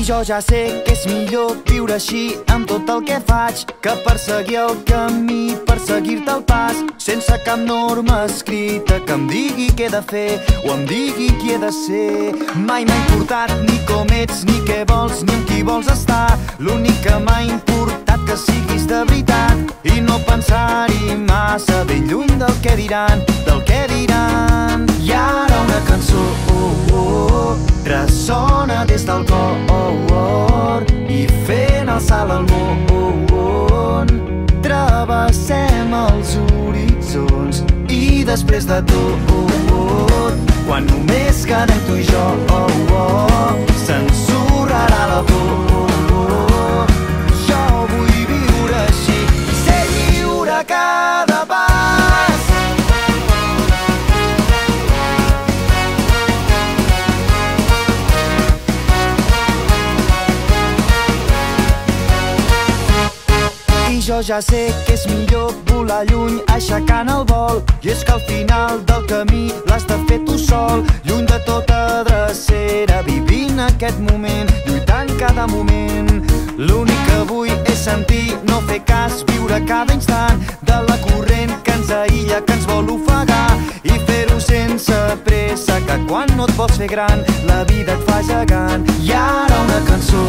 jo ja sé que és millor viure així amb tot el que faig que perseguir el camí, perseguir-te el pas sense cap norma escrita que em digui què he de fer o em digui qui he de ser. Mai m'ha importat ni com ets, ni què vols, ni amb qui vols estar. L'únic que m'ha importat que siguis de veritat i no pensar-hi massa ben lluny del que diran, del que diran. I ara una cançó ressona des del cor i fent el salt al món travessem els horitzons i després de tot, quan només quedem tu i jo, s'ensorrarà la por. Jo vull viure així i ser lliure a cada pas. I jo ja sé que és millor volar lluny aixecant el vol, i és que al final del camí l'has de fer tu sol, lluny de tota drecera, vivint aquest moment, lluitant cada moment. L'únic que vull és sentir, no fer cas, viure cada instant de la corrent que ens aïlla, que ens vol ofegar, i fer-ho sense pressa, que quan no et vols fer gran la vida et fa gegant. I ara una cançó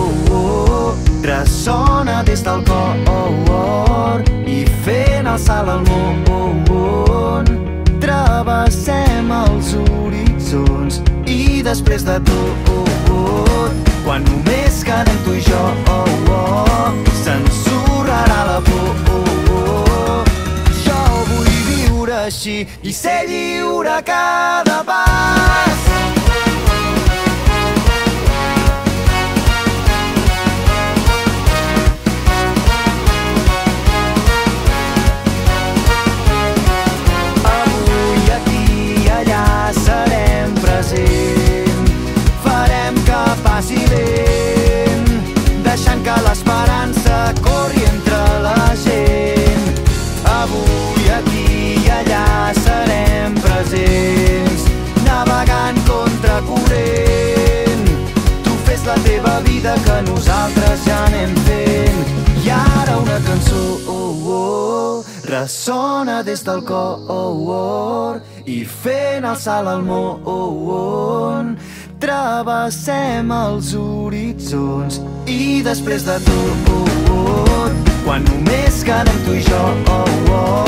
ressona des del cor i fent el salt al món travessem els horitzons i després de tot, quan només quedem tu i jo, s'ensorrarà la por. Jo vull viure així i ser lliure a cada pas. Serem present, farem que passi lent, deixant que l'esperança corri entre la gent. Avui, aquí i allà serem presents, navegant contra corrent. Tu fes la teva vida que nosaltres ja anem fent. I ara una cançó ressona des del cor i fent el salt al món travessem els horitzons i després de tot, quan només quedem tu i jo,